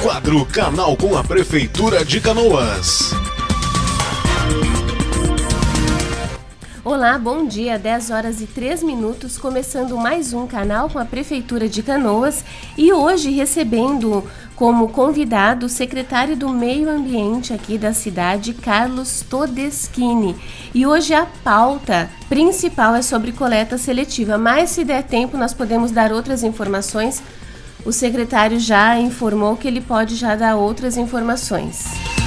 Quadro Canal com a Prefeitura de Canoas. Olá, bom dia, 10 horas e 3 minutos, começando mais um Canal com a Prefeitura de Canoas e hoje recebendo como convidado o secretário do Meio Ambiente aqui da cidade, Carlos Todeschini. E hoje a pauta principal é sobre coleta seletiva, mas se der tempo nós podemos dar outras informações. O secretário já informou que ele pode já dar outras informações.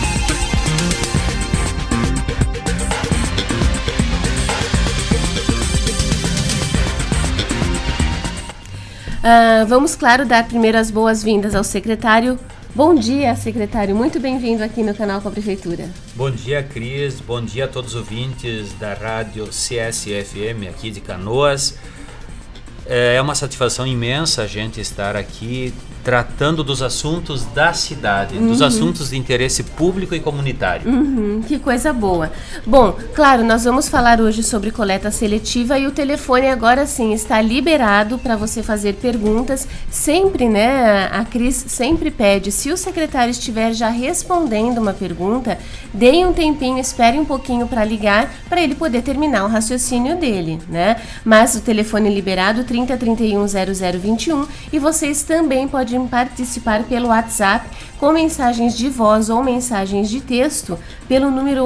Vamos, claro, dar primeiro as boas-vindas ao secretário. Bom dia, secretário. Muito bem-vindo aqui no Canal com a Prefeitura. Bom dia, Cris. Bom dia a todos os ouvintes da rádio CSFM aqui de Canoas. É uma satisfação imensa a gente estar aqui tratando dos assuntos da cidade, dos assuntos de interesse público e comunitário. Que coisa boa. Bom, claro, nós vamos falar hoje sobre coleta seletiva e o telefone agora sim está liberado para você fazer perguntas. Sempre, né, a Cris sempre pede, se o secretário estiver já respondendo uma pergunta, deem um tempinho, espere um pouquinho para ligar, para ele poder terminar o raciocínio dele, né? Mas o telefone liberado, 30 31 0021, e vocês também podem participar pelo WhatsApp com mensagens de voz ou mensagens de texto pelo número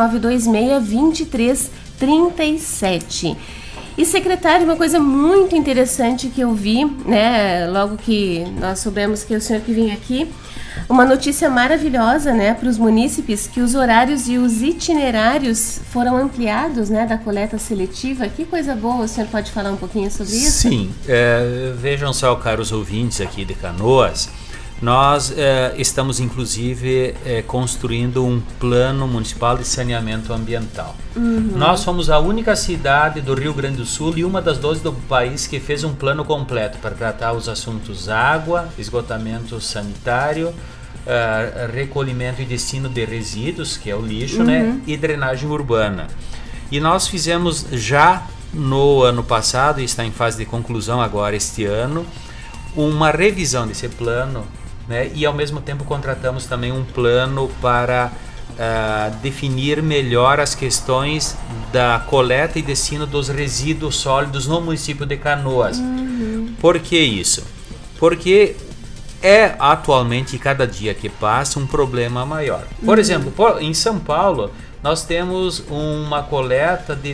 8926-2337. E secretário, uma coisa muito interessante que eu vi, né, logo que nós soubemos que é o senhor que vinha aqui, uma notícia maravilhosa, né, para os munícipes, que os horários e os itinerários foram ampliados, né, da coleta seletiva. Que coisa boa, o senhor pode falar um pouquinho sobre isso? Sim, vejam só, caros ouvintes aqui de Canoas, nós estamos inclusive construindo um plano municipal de saneamento ambiental. Nós somos a única cidade do Rio Grande do Sul e uma das 12 do país que fez um plano completo para tratar os assuntos água, esgotamento sanitário, recolhimento e destino de resíduos, que é o lixo, né, e drenagem urbana. E nós fizemos já no ano passado, e está em fase de conclusão agora este ano, uma revisão desse plano, né, e ao mesmo tempo contratamos também um plano para definir melhor as questões da coleta e destino dos resíduos sólidos no município de Canoas. Por que isso? Porque atualmente, cada dia que passa, um problema maior. Por exemplo, em São Paulo, nós temos uma coleta de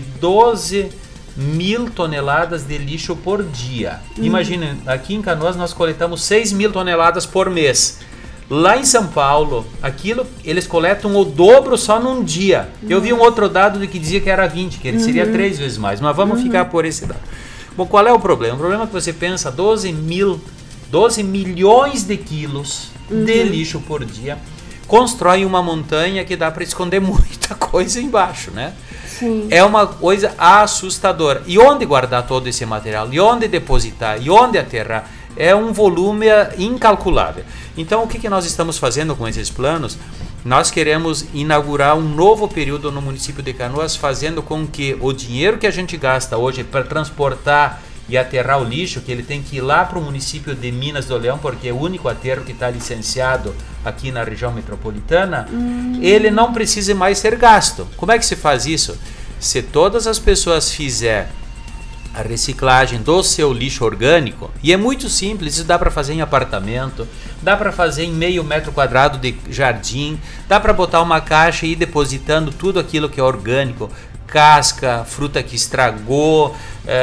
12.000 toneladas de lixo por dia. Imagina, aqui em Canoas nós coletamos 6.000 toneladas por mês. Lá em São Paulo, eles coletam o dobro só num dia. Eu vi um outro dado que dizia que era 20, que ele seria 3 vezes mais, mas vamos ficar por esse dado. Bom, qual é o problema? O problema é que você pensa 12 milhões de quilos de lixo por dia, constrói uma montanha que dá para esconder muita coisa embaixo, né? Sim. É uma coisa assustadora. E onde guardar todo esse material? E onde depositar? E onde aterrar? É um volume incalculável. Então, o que nós estamos fazendo com esses planos? Nós queremos inaugurar um novo período no município de Canoas, fazendo com que o dinheiro que a gente gasta hoje para transportar e aterrar o lixo, que ele tem que ir lá para o município de Minas do Leão, porque é o único aterro que está licenciado aqui na região metropolitana, ele não precisa mais ser gasto. Como é que se faz isso? Se todas as pessoas fizerem a reciclagem do seu lixo orgânico, e é muito simples, isso dá para fazer em apartamento, dá para fazer em meio metro quadrado de jardim, dá para botar uma caixa e ir depositando tudo aquilo que é orgânico, casca, fruta que estragou,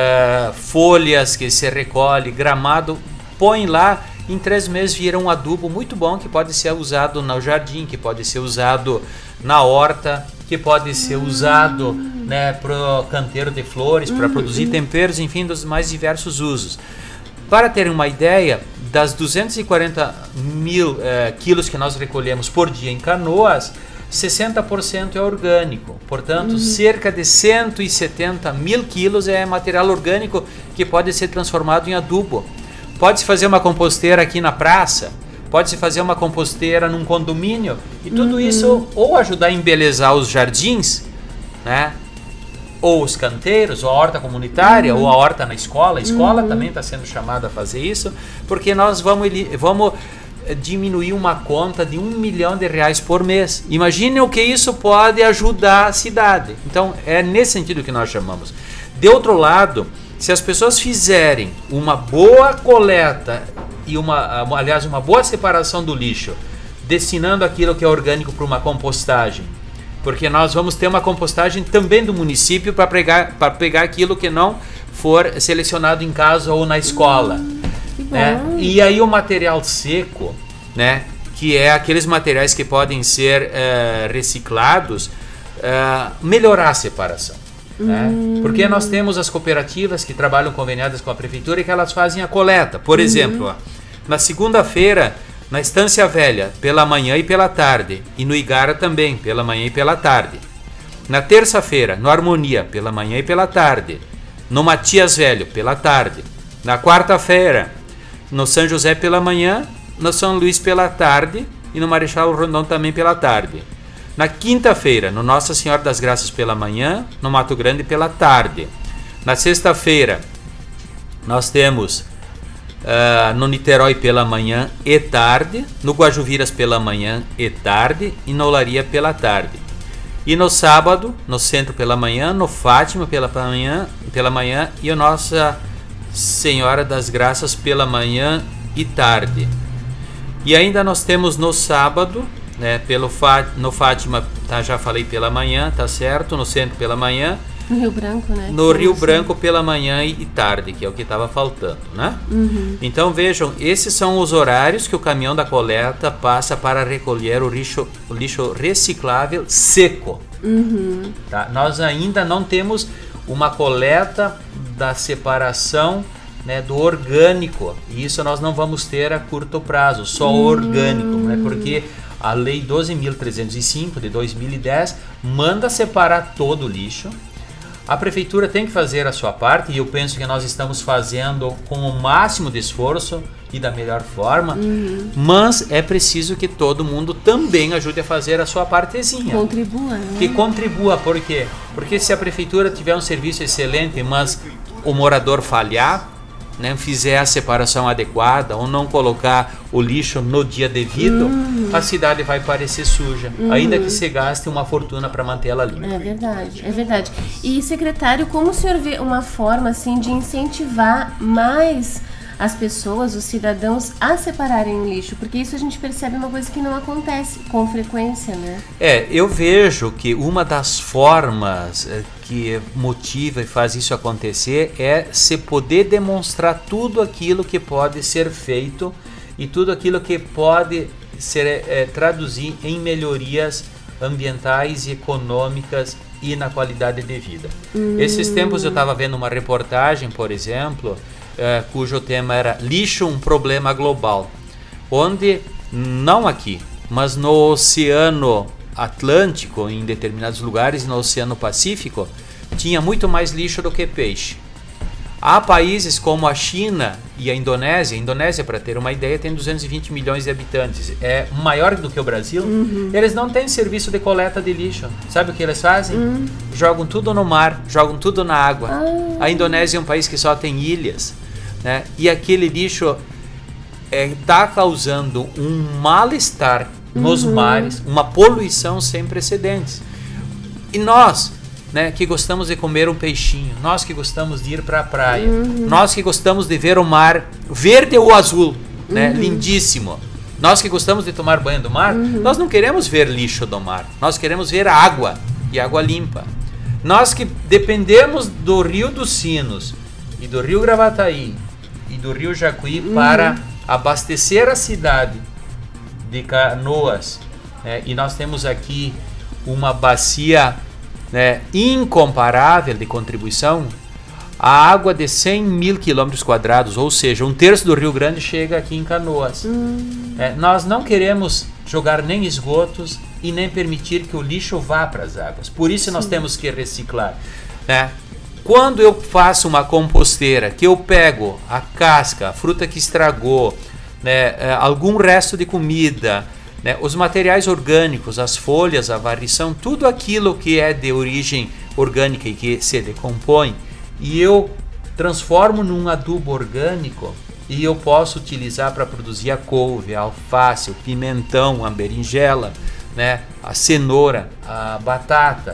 folhas que se recolhe, gramado, põe lá, em 3 meses vira um adubo muito bom que pode ser usado no jardim, que pode ser usado na horta, que pode ser usado, né, para o canteiro de flores, para produzir temperos, enfim, dos mais diversos usos. Para terem uma ideia, das 240.000 quilos que nós recolhemos por dia em Canoas, 60% é orgânico, portanto, cerca de 170.000 quilos é material orgânico que pode ser transformado em adubo. Pode-se fazer uma composteira aqui na praça, pode-se fazer uma composteira num condomínio, e tudo isso ou ajudar a embelezar os jardins, né? Ou os canteiros, ou a horta comunitária, ou a horta na escola. A escola também está sendo chamada a fazer isso, porque nós vamos diminuir uma conta de R$ 1 milhão por mês. Imagine o que isso pode ajudar a cidade. Então, é nesse sentido que nós chamamos. De outro lado, se as pessoas fizerem uma boa coleta e uma boa separação do lixo, destinando aquilo que é orgânico para uma compostagem, porque nós vamos ter uma compostagem também do município para pegar aquilo que não for selecionado em casa ou na escola. Né? E aí o material seco, né, que é aqueles materiais que podem ser reciclados, melhorar a separação. Né? Porque nós temos as cooperativas que trabalham conveniadas com a prefeitura e que elas fazem a coleta. Por exemplo, ó, na segunda-feira, na Estância Velha, pela manhã e pela tarde, e no Igara também, pela manhã e pela tarde. Na terça-feira, no Harmonia, pela manhã e pela tarde. No Matias Velho, pela tarde. Na quarta-feira, no São José pela manhã, no São Luís pela tarde e no Marechal Rondon também pela tarde. Na quinta-feira, no Nossa Senhora das Graças pela manhã, no Mato Grande pela tarde. Na sexta-feira, nós temos no Niterói pela manhã e tarde, no Guajuviras pela manhã e tarde e no Olaria pela tarde. E no sábado, no Centro pela manhã, no Fátima pela manhã e a Nossa Senhora das Graças pela manhã e tarde. E ainda nós temos no sábado, né, no Fátima, tá, já falei pela manhã, tá certo, no Centro pela manhã. No Rio Branco, né? No Rio Branco pela manhã e tarde, que é o que estava faltando, né? Então vejam, esses são os horários que o caminhão da coleta passa para recolher o lixo reciclável seco. Tá? Nós ainda não temos uma coleta da separação, né, do orgânico, e isso nós não vamos ter a curto prazo, só orgânico, né? Porque a Lei 12.305 de 2010 manda separar todo o lixo. A prefeitura tem que fazer a sua parte, e eu penso que nós estamos fazendo com o máximo de esforço e da melhor forma, mas é preciso que todo mundo também ajude a fazer a sua partezinha. Contribua, né? Que contribua, por quê? Porque se a prefeitura tiver um serviço excelente, mas o morador falhar, né, fizer a separação adequada ou não colocar o lixo no dia devido, a cidade vai parecer suja, ainda que se gaste uma fortuna para manter ela limpa. É verdade, é verdade. E, secretário, como o senhor vê uma forma assim de incentivar mais as pessoas, os cidadãos, a separarem o lixo? Porque isso a gente percebe uma coisa que não acontece com frequência, né? Eu vejo que uma das formas que motiva e faz isso acontecer é se poder demonstrar tudo aquilo que pode ser feito e tudo aquilo que pode ser traduzir em melhorias ambientais e econômicas e na qualidade de vida. Esses tempos eu estava vendo uma reportagem, por exemplo, cujo tema era lixo, um problema global, onde, não aqui, mas no Oceano Atlântico, em determinados lugares, no Oceano Pacífico, tinha muito mais lixo do que peixe. Há países como a China e a Indonésia, para ter uma ideia, tem 220 milhões de habitantes, é maior do que o Brasil. Eles não têm serviço de coleta de lixo. Sabe o que eles fazem? Jogam tudo no mar, jogam tudo na água. A Indonésia é um país que só tem ilhas, né? E aquele lixo está causando um mal-estar nos mares, uma poluição sem precedentes. E nós, né, que gostamos de comer um peixinho, nós que gostamos de ir para a praia, nós que gostamos de ver o mar verde ou azul, né, lindíssimo, nós que gostamos de tomar banho do mar, nós não queremos ver lixo do mar, nós queremos ver água, e água limpa. Nós que dependemos do Rio dos Sinos e do Rio Gravataí e do Rio Jacuí para abastecer a cidade de Canoas, né? E nós temos aqui uma bacia, né, incomparável de contribuição. A água de 100 mil quilômetros quadrados, ou seja, 1/3 do Rio Grande chega aqui em Canoas. Nós não queremos jogar nem esgotos e nem permitir que o lixo vá para as águas. Por isso nós temos que reciclar, né? Quando eu faço uma composteira, que eu pego a casca, a fruta que estragou, né, algum resto de comida, né, os materiais orgânicos, as folhas, a varrição, tudo aquilo que é de origem orgânica e que se decompõe, e eu transformo num adubo orgânico, e eu posso utilizar para produzir a couve, a alface, o pimentão, a berinjela, né, a cenoura, a batata,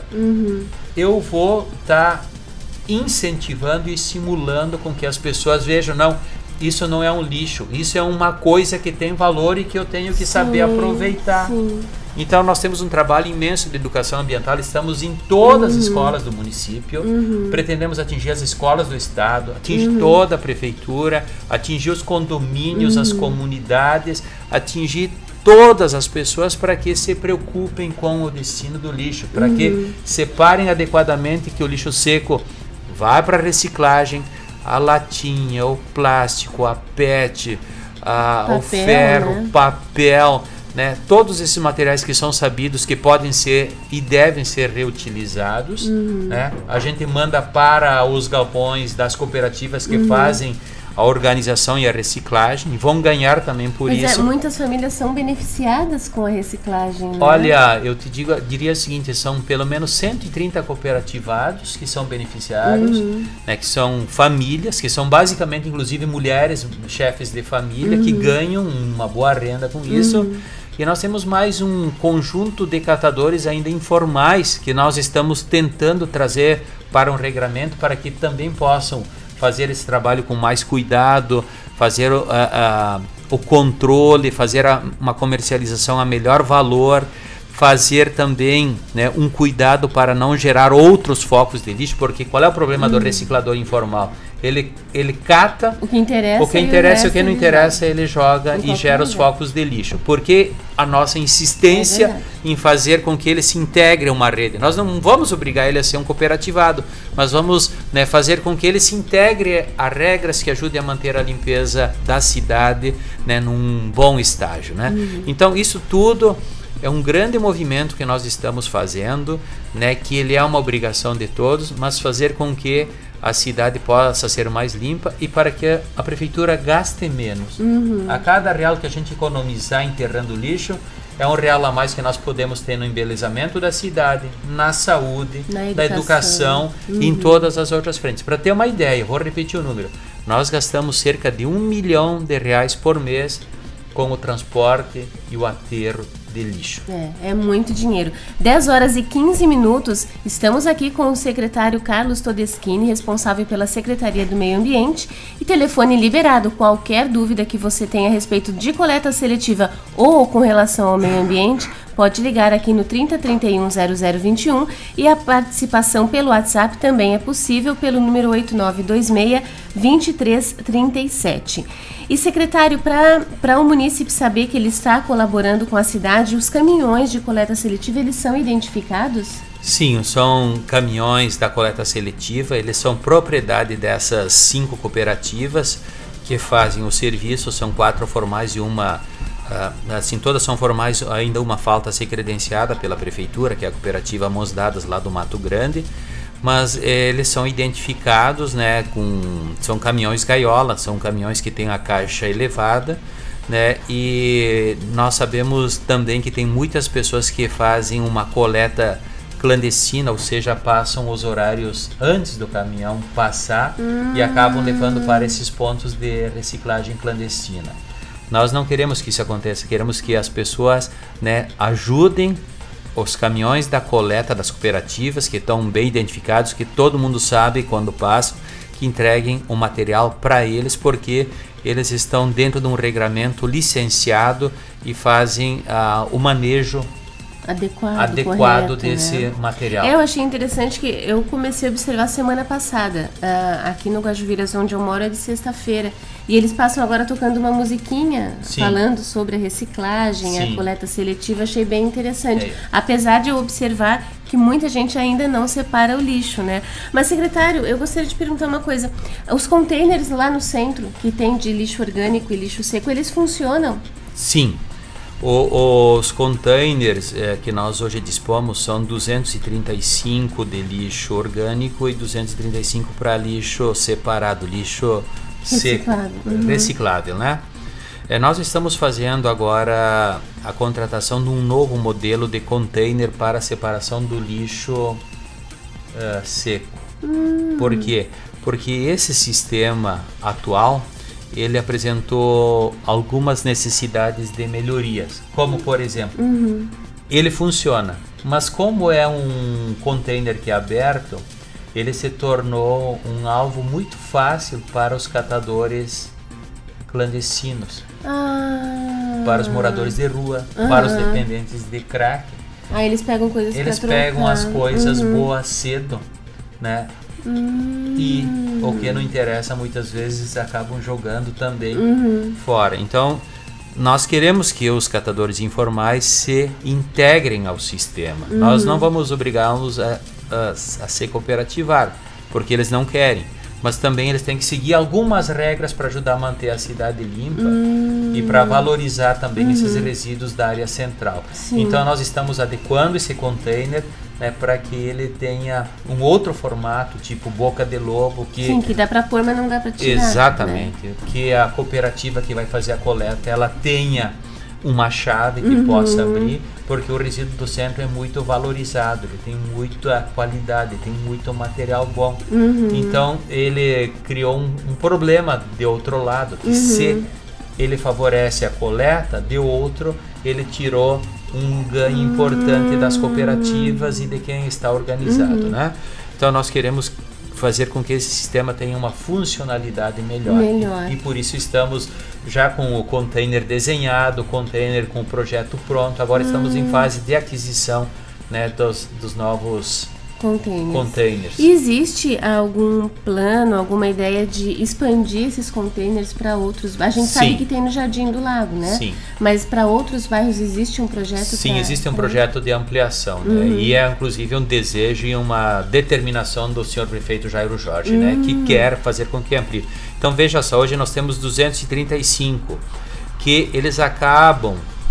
eu vou estar incentivando e estimulando com que as pessoas vejam, não, isso não é um lixo, isso é uma coisa que tem valor e que eu tenho que saber aproveitar. Sim. Então nós temos um trabalho imenso de educação ambiental, estamos em todas as escolas do município, pretendemos atingir as escolas do estado, atingir toda a prefeitura, atingir os condomínios, as comunidades, atingir todas as pessoas para que se preocupem com o destino do lixo, para que separem adequadamente que o lixo seco vai para a reciclagem, a latinha, o plástico, a PET, o ferro, né? Papel, né? Todos esses materiais que são sabidos que podem ser e devem ser reutilizados, né? A gente manda para os galpões das cooperativas que fazem a organização e a reciclagem, e vão ganhar também por isso. Muitas famílias são beneficiadas com a reciclagem, né? Olha, eu diria o seguinte, são pelo menos 130 cooperativados que são beneficiados, né, que são famílias, que são basicamente, inclusive, mulheres, chefes de família, que ganham uma boa renda com isso. E nós temos mais um conjunto de catadores ainda informais, que nós estamos tentando trazer para um regramento, para que também possam fazer esse trabalho com mais cuidado, fazer o controle, fazer uma comercialização a melhor valor, fazer também, né, um cuidado para não gerar outros focos de lixo, porque qual é o problema do reciclador informal? Ele cata o que interessa e o que não interessa ele joga e gera os focos de lixo. Porque a nossa insistência em fazer com que ele se integre a uma rede. Nós não vamos obrigar ele a ser um cooperativado, mas vamos, né, fazer com que ele se integre a regras que ajudem a manter a limpeza da cidade, né, num bom estágio, né? Então isso tudo é um grande movimento que nós estamos fazendo, né, que ele é uma obrigação de todos, mas fazer com que a cidade possa ser mais limpa e para que a prefeitura gaste menos. A cada real que a gente economizar enterrando lixo, é um real a mais que nós podemos ter no embelezamento da cidade, na saúde, na educação e em todas as outras frentes. Para ter uma ideia, vou repetir o número, nós gastamos cerca de R$1 milhão por mês com o transporte e o aterro de lixo. É muito dinheiro. 10h15, estamos aqui com o secretário Carlos Todeschini, responsável pela Secretaria do Meio Ambiente, e telefone liberado. Qualquer dúvida que você tenha a respeito de coleta seletiva ou com relação ao meio ambiente, pode ligar aqui no 3031 0021, e a participação pelo WhatsApp também é possível pelo número 8926 2337. E secretário, para o munícipe saber que ele está colaborando com a cidade, os caminhões de coleta seletiva, eles são identificados? Sim, são caminhões da coleta seletiva, eles são propriedade dessas 5 cooperativas que fazem o serviço, são 4 formais e uma, assim, todas são formais, ainda uma falta a ser credenciada pela prefeitura, que é a cooperativa Mãos Dadas lá do Mato Grande, mas eles são identificados, né, são caminhões gaiola, são caminhões que têm a caixa elevada, né, e nós sabemos também que tem muitas pessoas que fazem uma coleta clandestina, ou seja, passam os horários antes do caminhão passar e acabam levando para esses pontos de reciclagem clandestina. Nós não queremos que isso aconteça, queremos que as pessoas, né, ajudem os caminhões da coleta das cooperativas, que estão bem identificados, que todo mundo sabe quando passam, que entreguem o material para eles, porque eles estão dentro de um regramento licenciado e fazem o manejo adequado desse material. Eu achei interessante que eu comecei a observar semana passada, aqui no Guajuviras, onde eu moro, é de sexta-feira, e eles passam agora tocando uma musiquinha, falando sobre a reciclagem, a coleta seletiva. Achei bem interessante, apesar de eu observar que muita gente ainda não separa o lixo, né? Mas, secretário, eu gostaria de perguntar uma coisa. Os containers lá no centro, que tem de lixo orgânico e lixo seco, eles funcionam? Sim. Os containers que nós hoje dispomos são 235 de lixo orgânico e 235 para lixo separado, lixo seco, reciclável, né? Nós estamos fazendo agora a contratação de um novo modelo de container para separação do lixo seco. Por quê? Porque esse sistema atual, ele apresentou algumas necessidades de melhorias, como por exemplo, ele funciona, mas como é um container que é aberto, ele se tornou um alvo muito fácil para os catadores clandestinos, para os moradores de rua, para os dependentes de crack. Aí eles pegam coisas pra Eles trocar. pegam as coisas boas cedo, né? E o que não interessa muitas vezes acabam jogando também fora. Então nós queremos que os catadores informais se integrem ao sistema. Nós não vamos obrigá-los a se cooperativar, porque eles não querem, mas também eles têm que seguir algumas regras para ajudar a manter a cidade limpa e para valorizar também esses resíduos da área central. Sim. Então nós estamos adequando esse container, né, para que ele tenha um outro formato, tipo boca de lobo, que Sim, que dá para pôr, mas não dá para tirar. exatamente, né? Que a cooperativa que vai fazer a coleta, ela tenha uma chave que possa abrir, porque o resíduo do centro é muito valorizado, ele tem muita qualidade, tem muito material bom. Então ele criou um problema de outro lado, que se ele favorece a coleta, de outro ele tirou um ganho importante das cooperativas e de quem está organizado, né? Então nós queremos fazer com que esse sistema tenha uma funcionalidade melhor. E por isso estamos já com o container desenhado, o container com o projeto pronto. Agora estamos em fase de aquisição, né, dos novos containers. E existe algum plano, alguma ideia de expandir esses containers para outros? A gente sabe que tem no Jardim do Lago, né? Sim. Mas para outros bairros existe um projeto? Sim, existe um projeto de ampliação, né? E é inclusive um desejo e uma determinação do senhor prefeito Jairo Jorge, né? Que quer fazer com que amplie. Então veja só, hoje nós temos 235 que eles acabam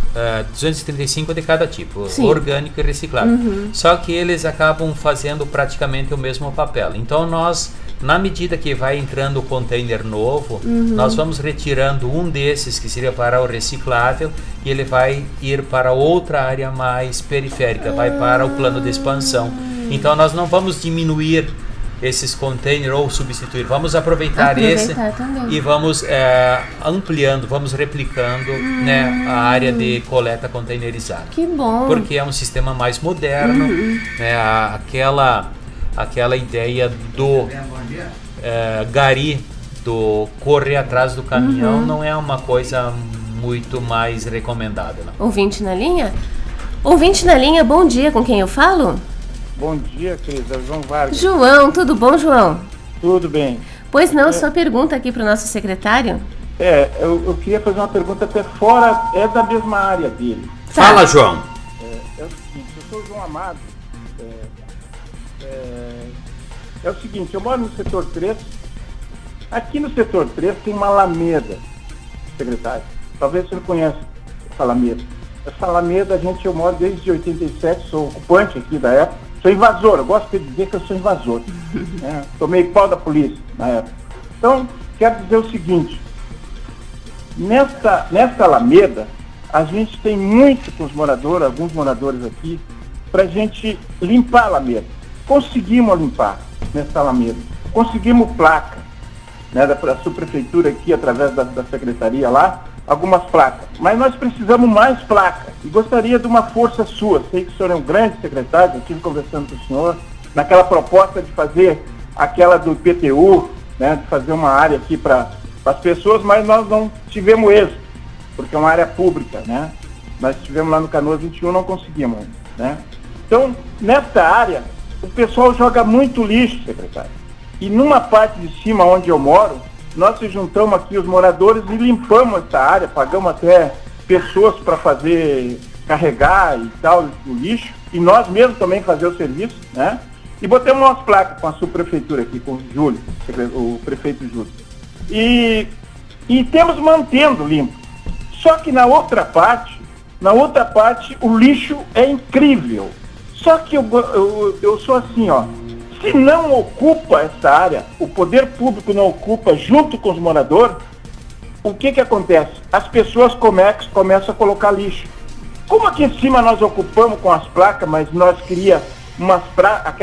235 de cada tipo, orgânico e reciclável. Só que eles acabam fazendo praticamente o mesmo papel. Então nós, na medida que vai entrando o container novo, nós vamos retirando um desses que seria para o reciclável e ele vai ir para outra área mais periférica, vai para o plano de expansão. Então nós não vamos diminuir esses containers ou substituir, vamos aproveitar esse também. E vamos ampliando, vamos replicando, né, a área de coleta containerizada. Que bom! Porque é um sistema mais moderno, né, aquela ideia do gari, do correr atrás do caminhão, não é uma coisa muito mais recomendada. Não. Ouvinte na linha? Ouvinte na linha, bom dia, com quem eu falo? Bom dia, Cris. É João Vargas. João, tudo bom, João? Tudo bem. Pois não, sua pergunta aqui para o nosso secretário? Eu queria fazer uma pergunta até fora, é da mesma área dele. Fala, João. É o seguinte, eu sou o João Amado. É o seguinte, eu moro no setor 3. Aqui no setor 3 tem uma alameda, secretário. Talvez você não conheça essa alameda. Essa alameda, eu moro desde 87, sou ocupante aqui da época. Sou invasor, eu gosto de dizer que eu sou invasor. Né? Tomei pau da polícia na época. Então, quero dizer o seguinte, nesta alameda, a gente tem muito com os moradores, alguns moradores aqui, para a gente limpar a alameda. Conseguimos limpar nessa alameda. Conseguimos placa, né, da subprefeitura aqui, através da secretaria lá, algumas placas. Mas nós precisamos mais placas. E gostaria de uma força sua. Sei que o senhor é um grande secretário, eu estive conversando com o senhor, naquela proposta de fazer aquela do IPTU, né, de fazer uma área aqui para as pessoas, mas nós não tivemos êxito, porque é uma área pública, né? Nós estivemos lá no Canoas 21, não conseguimos, né? Então, nessa área, o pessoal joga muito lixo, secretário. E numa parte de cima, onde eu moro, nós se juntamos aqui, os moradores, e limpamos essa área, pagamos até pessoas para fazer, carregar e tal, o lixo, e nós mesmos também fazer o serviço, né? E botamos umas placas com a subprefeitura aqui, com o Júlio, o prefeito Júlio. E temos mantendo limpo. Só que na outra parte, o lixo é incrível. Só que eu sou assim, ó. Se não ocupa essa área, o poder público não ocupa junto com os moradores, o que acontece? As pessoas começam a colocar lixo. Como aqui em cima nós ocupamos com as placas, mas nós queríamos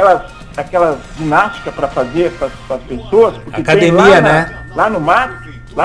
aquelas ginásticas para fazer para as pessoas, porque academia, tem lá, né? Lá no mato, lá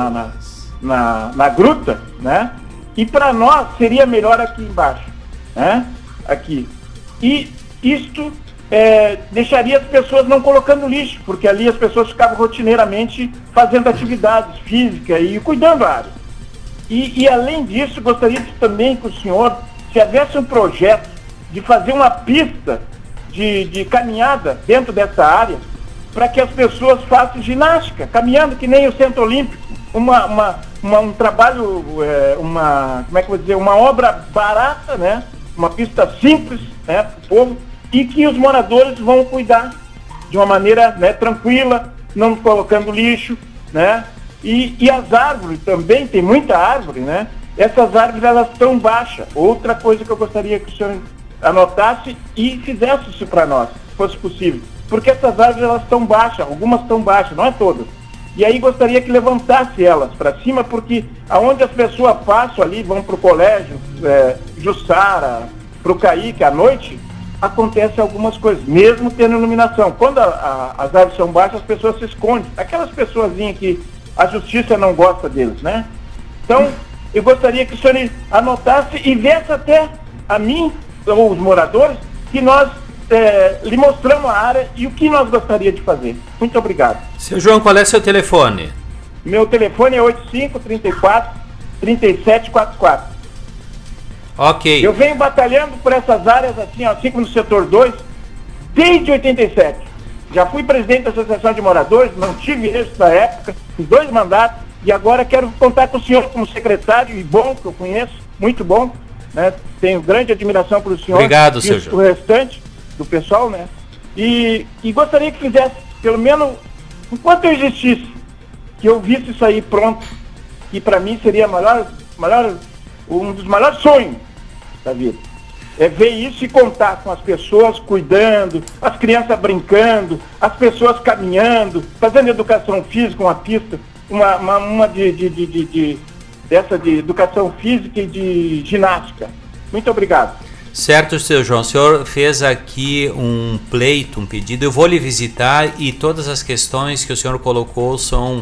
na gruta, né? E para nós seria melhor aqui embaixo, né? Aqui. E isto deixaria as pessoas não colocando lixo, porque ali as pessoas ficavam rotineiramente fazendo atividades físicas e cuidando da área. E além disso, gostaria também que o senhor, se houvesse um projeto de fazer uma pista de caminhada dentro dessa área, para que as pessoas façam ginástica, caminhando que nem o Centro Olímpico, um trabalho, como é que eu vou dizer, uma obra barata, né? Uma pista simples, né, para o povo, e que os moradores vão cuidar de uma maneira, né, tranquila, não colocando lixo, né? E as árvores também, tem muita árvore, né? Essas árvores, elas estão baixas. Outra coisa que eu gostaria que o senhor anotasse e fizesse isso para nós, se fosse possível. Porque essas árvores, elas estão baixas, algumas estão baixas, não é todas. E aí gostaria que levantasse elas para cima, porque aonde as pessoas passam ali, vão para o colégio, Jussara, para o Caíque à noite, acontece algumas coisas, mesmo tendo iluminação. Quando as árvores são baixas, as pessoas se escondem. Aquelas pessoazinhas que a justiça não gosta deles, né? Então, eu gostaria que o senhor anotasse e viesse até a mim, ou os moradores, que nós lhe mostramos a área e o que nós gostaríamos de fazer. Muito obrigado. Seu João, qual é seu telefone? Meu telefone é 8534-3744. Ok. Eu venho batalhando por essas áreas assim como no setor 2, desde 87. Já fui presidente da Associação de Moradores, não tive êxito na época, fiz 2 mandatos, e agora quero contar com o senhor como secretário, e bom, que eu conheço, muito bom, né? Tenho grande admiração pelo senhor. Obrigado, seu João. O restante do pessoal, né? E gostaria que fizesse, pelo menos, enquanto eu existisse, que eu visse isso aí pronto, que para mim seria um dos maiores sonhos da vida. É ver isso e contar com as pessoas cuidando, as crianças brincando, as pessoas caminhando, fazendo educação física, uma pista, dessa de educação física e de ginástica. Muito obrigado. Certo, seu João. O senhor fez aqui um pleito, um pedido. Eu vou lhe visitar e todas as questões que o senhor colocou são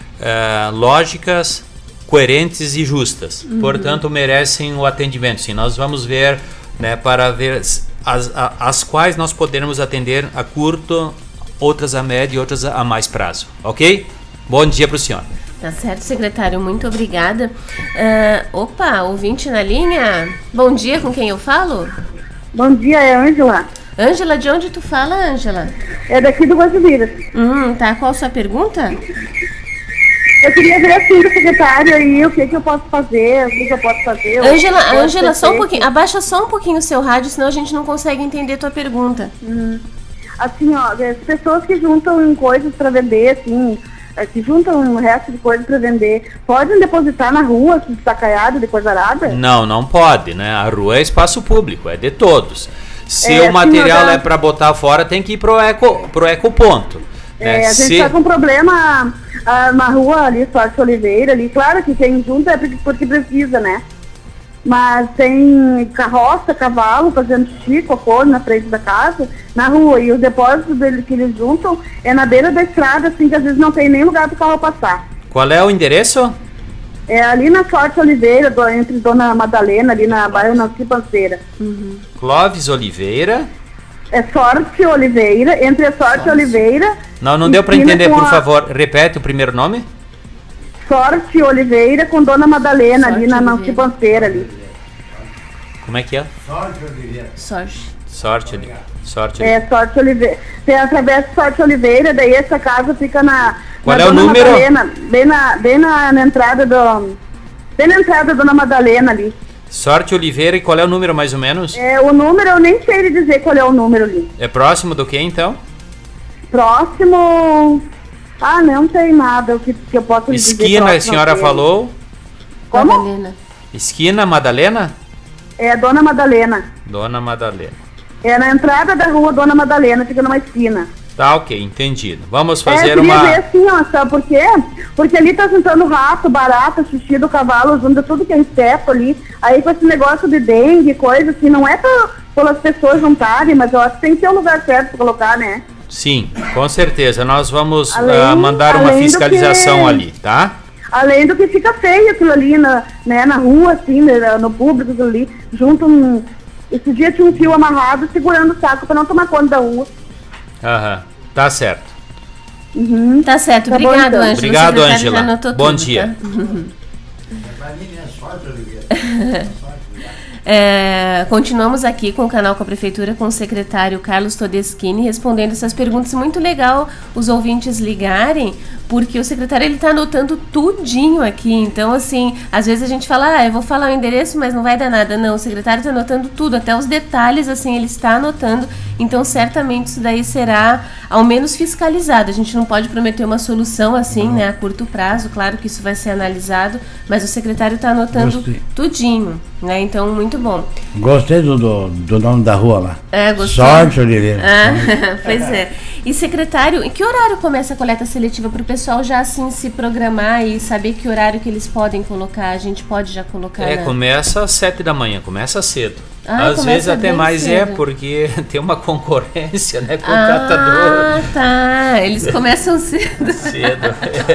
lógicas, coerentes e justas. Portanto, merecem o atendimento. Sim, nós vamos ver, né, para ver as quais nós poderemos atender a curto, outras a médio e outras a mais prazo. Ok? Bom dia para o senhor. Tá certo, secretário, muito obrigada. Opa, ouvinte na linha. Bom dia, com quem eu falo? Bom dia, é Ângela. Ângela, de onde tu fala, Ângela? É daqui do Guajibiras. Tá, qual a sua pergunta? Eu queria ver assim do secretário aí, o que eu posso fazer, o que eu posso fazer. Ângela, só um pouquinho, abaixa só um pouquinho o seu rádio, senão a gente não consegue entender a tua pergunta. Assim, ó, as pessoas que juntam coisas para vender, assim, que juntam um resto de coisas para vender, podem depositar na rua, se está caiado, de coisa arada? Não, não pode, né? A rua é espaço público, é de todos. Se o material é para botar fora, tem que ir pro ecoponto. Né? A gente está com problema na rua ali, Sorte Oliveira, ali, claro que quem junta é porque precisa, né? Mas tem carroça, cavalo, fazendo xixi, cocô na frente da casa, na rua. E os depósitos deles que eles juntam é na beira da estrada, assim, que às vezes não tem nem lugar para o carro passar. Qual é o endereço? É ali na Sorte Oliveira, entre Dona Madalena, ali na bairro Nancy Panceira. Clóvis Oliveira. É Sorte Oliveira, entre a Sorte Oliveira... Não deu para entender, por favor. Repete o primeiro nome. Sorte Oliveira com Dona Madalena, ali na Nancy Panceira, ali. Como é que é? Sorte Oliveira. Sorte Oliveira. Sorte Oliveira. Tem através de Sorte Oliveira, daí essa casa fica na... Qual na é o Dona número? Madalena, bem na entrada bem na entrada da Dona Madalena, ali. Sorte Oliveira, e qual é o número mais ou menos? O número, eu nem sei lhe dizer qual é o número ali. É próximo do que, então? Próximo... não tem nada o que eu posso lhe dizer. Esquina, a senhora falou? Como? Madalena. Esquina, Madalena? É Dona Madalena. Dona Madalena. É na entrada da rua Dona Madalena, fica numa esquina. Tá, ok, entendido. Vamos fazer eu uma... ver assim, ó, sabe por quê? Porque ali tá juntando rato, barata, xixi do cavalo, junta tudo que é inseto ali. Aí com esse negócio de dengue, coisa assim, não é pelas pessoas juntarem, mas eu acho que tem que ter um lugar certo pra colocar, né? Sim, com certeza. Nós vamos mandar uma além fiscalização ali, tá? Além do que fica feio aquilo ali na rua, assim, né, no público, aquilo ali, junto esse dia tinha um fio amarrado segurando o saco para não tomar conta da rua. Aham, tá certo. Uhum. Tá certo, Tá bom, obrigado, então. Ângela. Obrigado, O secretário Ângela. já anotou Bom tudo, dia. Continuamos aqui com o canal com a Prefeitura, com o secretário Carlos Todeschini, respondendo essas perguntas. Muito legal os ouvintes ligarem, porque o secretário ele está anotando tudinho aqui. Então, assim, às vezes a gente fala, eu vou falar o endereço, mas não vai dar nada. Não, o secretário está anotando tudo, até os detalhes, assim, ele está anotando. Então, certamente isso daí será, ao menos, fiscalizado. A gente não pode prometer uma solução, assim, né, a curto prazo. Claro que isso vai ser analisado, mas o secretário está anotando tudinho, né? Então, muito bom. Gostei do nome da rua lá. Gostou? Sorte, Oliveira. Pois é. E, secretário, em que horário começa a coleta seletiva para o pessoal já, assim, se programar e saber que horário que eles podem colocar? A gente pode já colocar, Começa às 7 da manhã, começa cedo. Às começa vezes até bem mais cedo. porque tem uma concorrência, né, com o catador. Tá. Eles começam cedo. Cedo,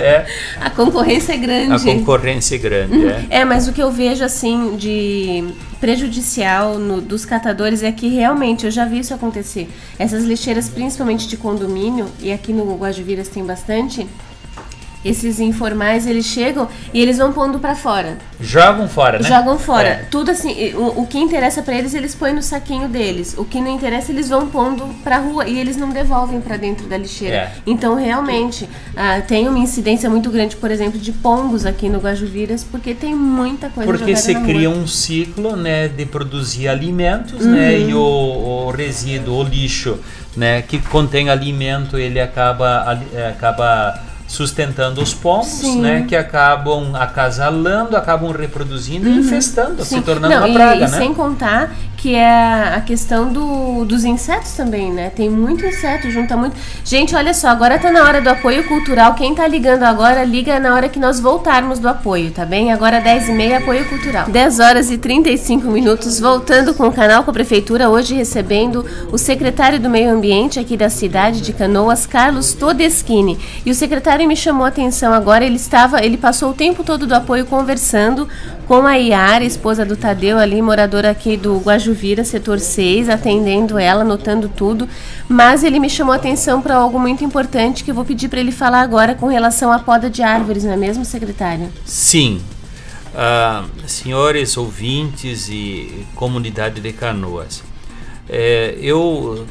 A concorrência é grande. A concorrência é grande, Mas o que eu vejo, assim, de prejudicial dos catadores é que realmente eu já vi isso acontecer. Essas lixeiras, principalmente de condomínio, e aqui no Guajuviras tem bastante, esses informais, eles chegam e eles vão pondo pra fora. Jogam fora, né? Jogam fora. Tudo assim, o que interessa pra eles põem no saquinho deles. O que não interessa, eles vão pondo pra rua e eles não devolvem pra dentro da lixeira. Então, realmente, tem uma incidência muito grande, por exemplo, de pombos aqui no Guajuviras, porque tem muita coisa jogada Porque se na cria rua. um ciclo, né, de produzir alimentos, né, e o resíduo, o lixo, né, que contém alimento, ele acaba sustentando os pombos, né, que acabam acasalando, acabam reproduzindo e infestando, se tornando uma praga, né? Sem contar que é a questão dos insetos também, né? Tem muito inseto, junta muito. Gente, olha só, agora tá na hora do apoio cultural. Quem tá ligando agora, liga na hora que nós voltarmos do apoio, tá bem? Agora 10h30, apoio cultural. 10h35, voltando com o canal com a Prefeitura, hoje recebendo o secretário do Meio Ambiente aqui da cidade de Canoas, Carlos Todeschini. E o secretário me chamou a atenção agora, ele passou o tempo todo do apoio conversando com a Iara, esposa do Tadeu ali, moradora aqui do Guajuvira, setor 6, atendendo ela, anotando tudo, mas ele me chamou a atenção para algo muito importante que eu vou pedir para ele falar agora com relação à poda de árvores, não é mesmo, secretário? Sim. Senhores ouvintes e comunidade de Canoas, eu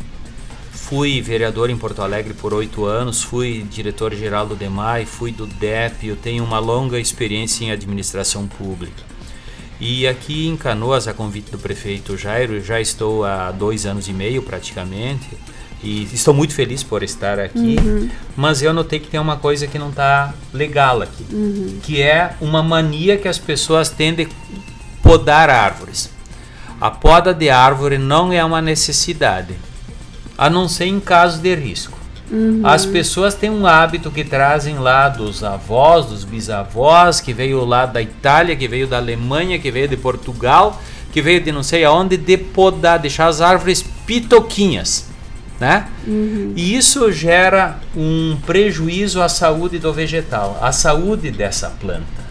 fui vereador em Porto Alegre por 8 anos, fui diretor-geral do DEMAI, fui do DEP, eu tenho uma longa experiência em administração pública. E aqui em Canoas, a convite do prefeito Jairo, já estou há 2 anos e meio praticamente, e estou muito feliz por estar aqui, mas eu notei que tem uma coisa que não está legal aqui, que é uma mania que as pessoas têm de podar árvores. A poda de árvore não é uma necessidade, a não ser em caso de risco. As pessoas têm um hábito que trazem lá dos avós, dos bisavós, que veio lá da Itália, que veio da Alemanha, que veio de Portugal, que veio de não sei aonde, de podar, deixar as árvores pitoquinhas, né? E isso gera um prejuízo à saúde do vegetal, à saúde dessa planta.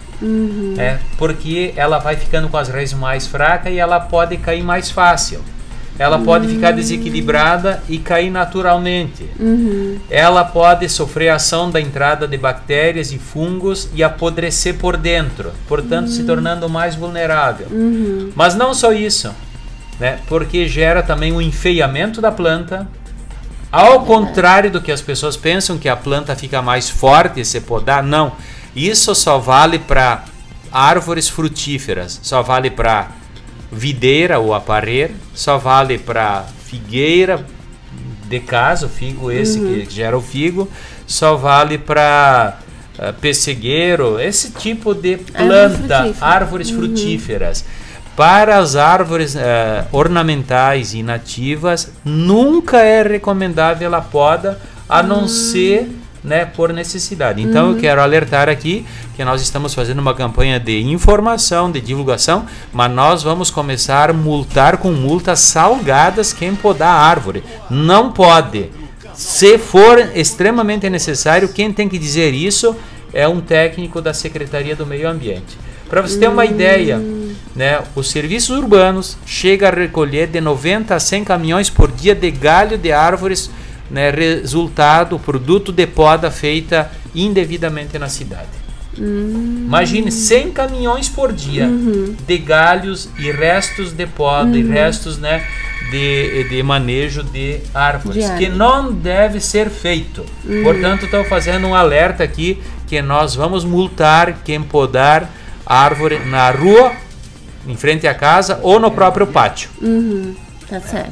Porque ela vai ficando com as raízes mais fracas e ela pode cair mais fácil. Ela pode ficar desequilibrada e cair naturalmente. Ela pode sofrer ação da entrada de bactérias e fungos e apodrecer por dentro, portanto se tornando mais vulnerável. Mas não só isso, né? Porque gera também um enfeiamento da planta. Ao contrário do que as pessoas pensam, que a planta fica mais forte se podar, não. Isso só vale para árvores frutíferas, só vale para videira ou apareiro, só vale para figueira de casa, o figo esse que gera o figo, só vale para pessegueiro, esse tipo de planta, árvores frutíferas. Para as árvores ornamentais e nativas, nunca é recomendável a poda, a não ser, né, por necessidade. Então eu quero alertar aqui que nós estamos fazendo uma campanha de informação, de divulgação, mas nós vamos começar a multar com multas salgadas quem podar a árvore. Não pode. Se for extremamente necessário, quem tem que dizer isso é um técnico da Secretaria do Meio Ambiente. Para você ter uma ideia, né, os serviços urbanos chegam a recolher de 90 a 100 caminhões por dia de galho de árvores, né, resultado, produto de poda feita indevidamente na cidade. Imagine 100 caminhões por dia de galhos e restos de poda e restos, né, de manejo de árvores, que não deve ser feito. Portanto, estou fazendo um alerta aqui que nós vamos multar quem podar árvore na rua, em frente à casa ou no próprio pátio. Tá certo.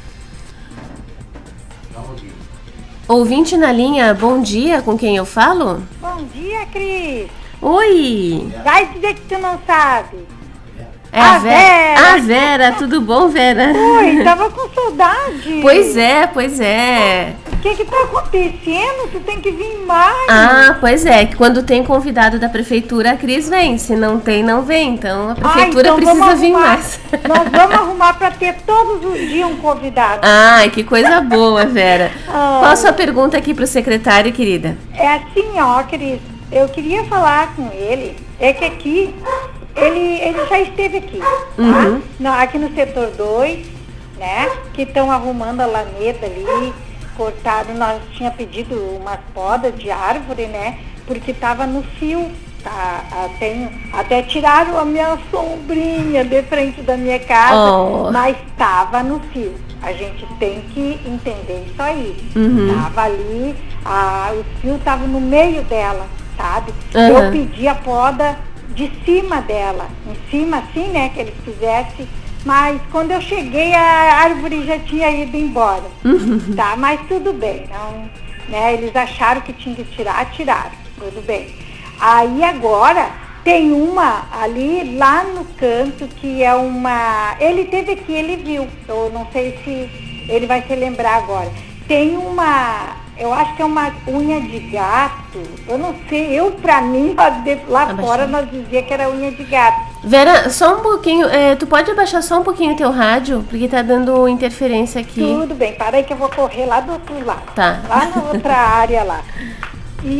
Ouvinte na linha, bom dia, com quem eu falo? Bom dia, Cris. Oi! Vai dizer que tu não sabe. É a Vera. A Vera, tudo bom, Vera? Oi, tava com saudade. Pois é. O que tá acontecendo? Tu tem que vir mais. Ah, pois é, que quando tem convidado da prefeitura, a Cris vem. Se não tem, não vem. Então a prefeitura então precisa vir mais. Nós vamos arrumar para ter todos os dias um convidado. Ai, que coisa boa, Vera. Qual a sua pergunta aqui pro secretário, querida? É assim, ó, Cris. Eu queria falar com ele. É que aqui, ele já esteve aqui, tá? Aqui no setor 2, né? Que estão arrumando a alameda ali, cortado. Nós tinha pedido umas podas de árvore, né? Porque estava no fio, tá? Até tiraram a minha sombrinha de frente da minha casa, mas estava no fio. A gente tem que entender isso aí. Tava ali, o fio estava no meio dela, sabe? Eu pedi a poda de cima dela, em cima assim, né, que eles fizessem, mas quando eu cheguei a árvore já tinha ido embora, tá, mas tudo bem, não, né, eles acharam que tinha que tirar, tiraram, tudo bem. Aí agora tem uma ali lá no canto que é uma, ele teve aqui, ele viu, eu não sei se ele vai se lembrar agora, tem uma, eu acho que é uma unha de gato. Eu não sei, pra mim, lá fora nós dizia que era unha de gato. Vera, só um pouquinho, tu pode abaixar só um pouquinho o teu rádio? Porque tá dando interferência aqui. Tudo bem, para aí que eu vou correr lá do outro lado. Tá. Lá na outra área lá. E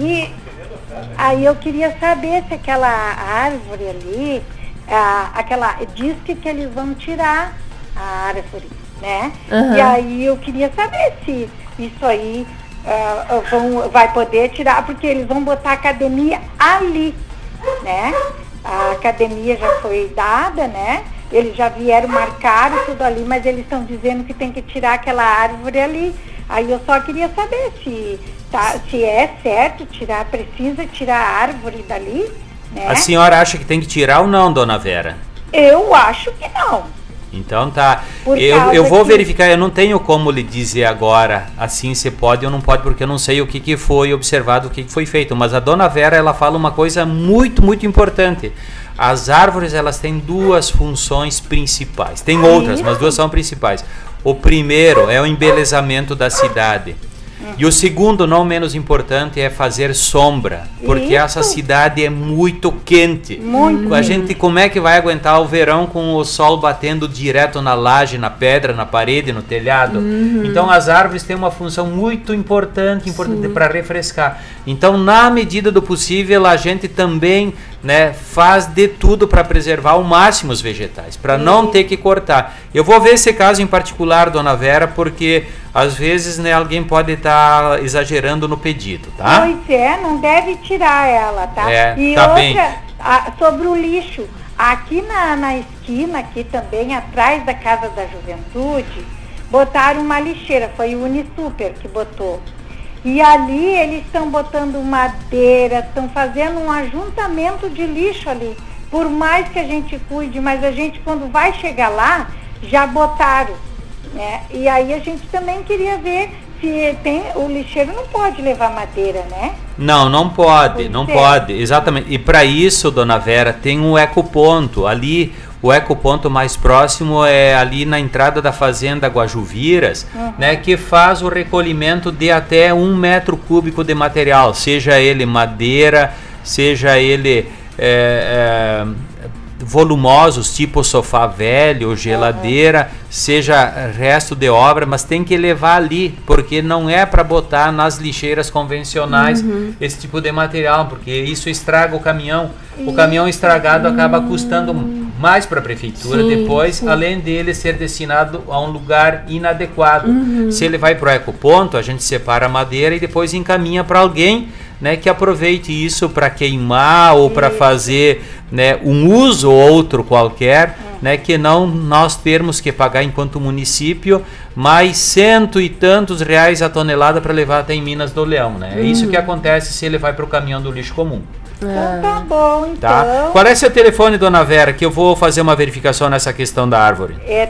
aí eu queria saber se aquela árvore ali, diz que eles vão tirar a árvore, né? E aí eu queria saber se isso aí vai poder tirar, porque eles vão botar a academia ali, né? A academia já foi dada, né? Eles já vieram, marcaram tudo ali, mas eles estão dizendo que tem que tirar aquela árvore ali. Aí eu só queria saber se é certo tirar, precisa tirar a árvore dali, né? A senhora acha que tem que tirar ou não, dona Vera? Eu acho que não. Então tá, eu vou verificar, eu não tenho como lhe dizer agora, assim você pode ou não pode, porque eu não sei o que foi observado, o que foi feito, mas a dona Vera, ela fala uma coisa muito, muito importante. As árvores, elas têm duas funções principais, tem outras, mas duas são principais. O primeiro é o embelezamento da cidade. E o segundo, não menos importante, é fazer sombra, porque essa cidade é muito quente. A gente, como é que vai aguentar o verão com o sol batendo direto na laje, na pedra, na parede, no telhado? Então as árvores têm uma função muito importante para refrescar. Então, na medida do possível, a gente também, né, faz de tudo para preservar ao máximo os vegetais, para não ter que cortar. Eu vou ver esse caso em particular, dona Vera, porque às vezes, né, alguém pode estar exagerando no pedido, tá? Pois é, não deve tirar ela, tá? E tá outra, bem. Sobre o lixo, aqui na esquina, aqui também, atrás da Casa da Juventude, botaram uma lixeira, foi o Unisuper que botou. E ali eles estão botando madeira, estão fazendo um ajuntamento de lixo ali. Por mais que a gente cuide, mas a gente, quando vai chegar lá, já botaram, né? E aí a gente também queria ver se o lixeiro não pode levar madeira, né? Não pode, pode, exatamente. E para isso, dona Vera, tem um ecoponto ali. O ecoponto mais próximo é ali na entrada da fazenda Guajuviras, né, que faz o recolhimento de até 1 metro cúbico de material, seja ele madeira, seja ele volumosos, tipo sofá velho, geladeira, seja resto de obra, mas tem que levar ali, porque não é para botar nas lixeiras convencionais esse tipo de material, porque isso estraga o caminhão. O caminhão estragado acaba custando mais para a prefeitura depois, além dele ser destinado a um lugar inadequado. Se ele vai para o ecoponto, a gente separa a madeira e depois encaminha para alguém, né, que aproveite isso para queimar ou para fazer, né, um uso outro qualquer, né, que não nós termos que pagar enquanto município mais 100 e tantos reais a tonelada para levar até em Minas do Leão, né? É isso que acontece se ele vai para o caminhão do lixo comum. Então tá bom, então. Tá? Qual é seu telefone, dona Vera, que eu vou fazer uma verificação nessa questão da árvore? É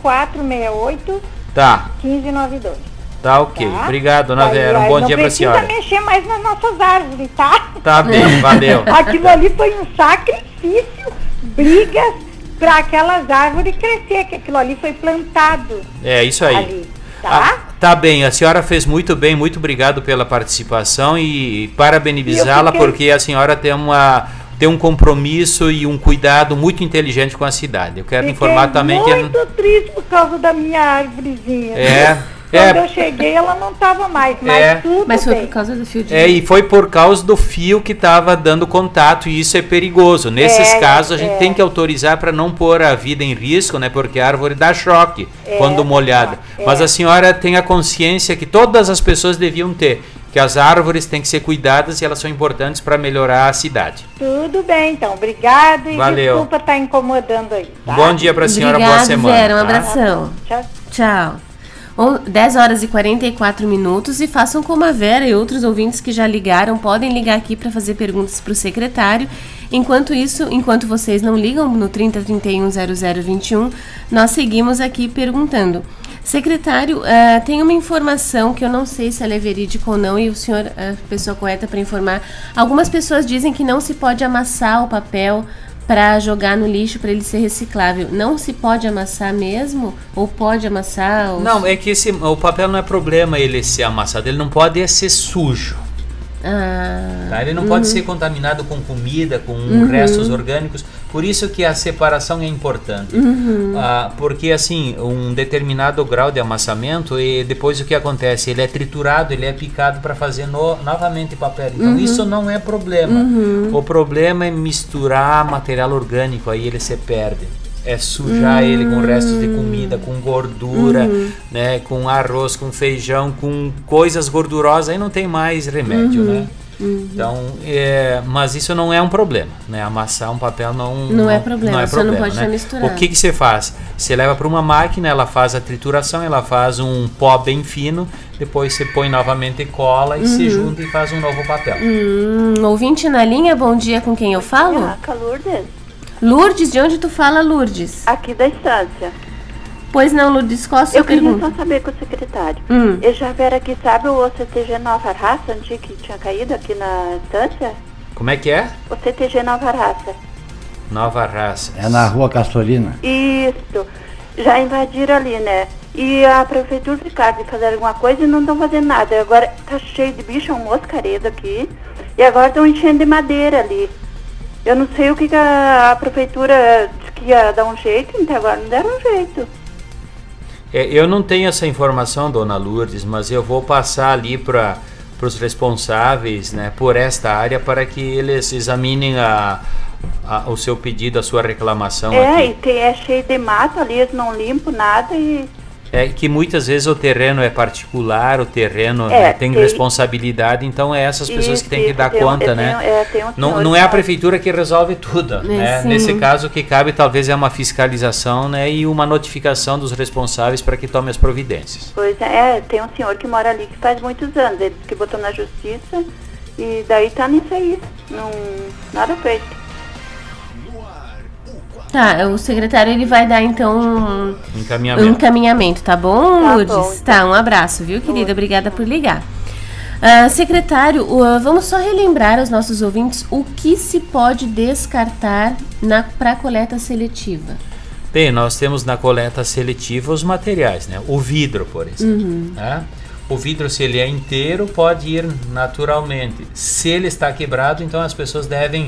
3468 Tá. 1592. Tá, ok. Tá? Obrigado, dona Vera. Um bom dia pra senhora. Não precisa mexer mais nas nossas árvores, tá? Tá bem, valeu. Aquilo ali foi um sacrifício, brigas para aquelas árvores crescer, que aquilo ali foi plantado. É, isso aí. Ali, tá? Tá bem, a senhora fez muito bem, muito obrigado pela participação e parabenizá-la porque a senhora tem um compromisso e um cuidado muito inteligente com a cidade. Eu quero informar também que... Fiquei muito triste por causa da minha árvorezinha. Quando eu cheguei, ela não estava mais, mas tudo Mas foi bem. por causa do fio de e foi por causa do fio que estava dando contato e isso é perigoso. Nesses casos a gente tem que autorizar para não pôr a vida em risco, né? Porque a árvore dá choque quando molhada. Mas a senhora tem a consciência que todas as pessoas deviam ter, que as árvores têm que ser cuidadas e elas são importantes para melhorar a cidade. Tudo bem, então. Obrigado e Valeu. desculpa estar incomodando aí. Tá? Bom dia para a senhora, Obrigada, boa semana. Vera, um tá? abração. Tchau. Tchau. 10 horas e 44 minutos e façam como a Vera e outros ouvintes que já ligaram, podem ligar aqui para fazer perguntas para o secretário. Enquanto isso, enquanto vocês não ligam no 3031 0021, nós seguimos aqui perguntando. Secretário, tem uma informação que eu não sei se ela é verídica ou não e o senhor é a pessoa correta para informar. Algumas pessoas dizem que não se pode amassar o papel para jogar no lixo para ele ser reciclável. Não se pode amassar mesmo? Ou pode amassar? Não, é que o papel não é problema ele ser amassado, ele não pode ser sujo. Tá? Ele não pode ser contaminado com comida, com restos orgânicos. Por isso que a separação é importante. Porque assim, um determinado grau de amassamento, e depois o que acontece? Ele é triturado, ele é picado para fazer novamente papel. Então isso não é problema. O problema é misturar material orgânico, aí ele se perde. É sujar ele com restos de comida, com gordura, né, com arroz, com feijão, com coisas gordurosas, aí não tem mais remédio, né? Então, mas isso não é um problema, né? Amassar um papel não é problema, você não pode né? misturar. O que você faz? Você leva para uma máquina, ela faz a trituração, ela faz um pó bem fino, depois você põe novamente cola e se junta e faz um novo papel. Ouvinte na linha, bom dia, com quem eu falo? Lourdes. Lourdes, de onde tu fala, Lourdes? Aqui da estância. Pois não, Lourdes, qual a sua pergunta? Eu queria só saber com o secretário. Eu já era aqui, sabe o CTG Nova Raça, antigo que tinha caído aqui na estância? Como é que é? O CTG Nova Raça. Nova Raça. É na rua Castorina. Isso. Já invadiram ali, né? E a prefeitura de Carlos fazer alguma coisa e não estão fazendo nada. Agora tá cheio de bicho, um moscaredo aqui. E agora estão enchendo de madeira ali. Eu não sei o que a prefeitura disse que ia dar um jeito, até agora não deram um jeito. Eu não tenho essa informação, dona Lourdes, mas eu vou passar ali para os responsáveis, né, por esta área para que eles examinem o seu pedido, a sua reclamação aqui. E é cheio de mato ali, eles não limpam nada e... É que muitas vezes o terreno é particular, o terreno tem responsabilidade, então é essas pessoas que têm que dar conta, né? Não é a prefeitura que resolve tudo, né? Nesse caso, o que cabe talvez é uma fiscalização, né, e uma notificação dos responsáveis para que tome as providências. Pois é, tem um senhor que mora ali que faz muitos anos, ele que botou na justiça e daí tá nisso aí, nada feito. Tá, o secretário ele vai dar então encaminhamento. Um encaminhamento, tá bom, Lourdes? Bom, então. Tá, um abraço, viu, querida? Obrigada por ligar. Secretário, vamos só relembrar aos nossos ouvintes o que se pode descartar para coleta seletiva. Bem, nós temos na coleta seletiva os materiais, né? O vidro, por exemplo. Né? O vidro, se ele é inteiro, pode ir naturalmente. Se ele está quebrado, então as pessoas devem